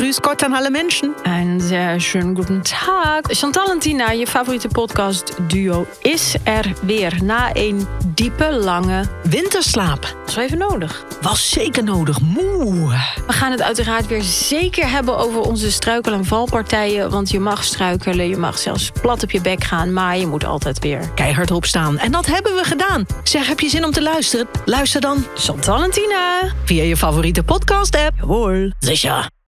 Grüß Gott aan alle mensen. Een sehr schönen guten Tag. Chantal en Tina, je favoriete podcast-duo, is er weer na een diepe, lange Winterslaap. Dat was wel even nodig. Was zeker nodig. Moe. We gaan het uiteraard weer zeker hebben over onze struikel- en valpartijen. Want je mag struikelen, je mag zelfs plat op je bek gaan. Maar je moet altijd weer Keihard opstaan. En dat hebben we gedaan. Zeg, heb je zin om te luisteren? Luister dan Chantal en Tina. via je favoriete podcast-app. Jawohl. Sicher.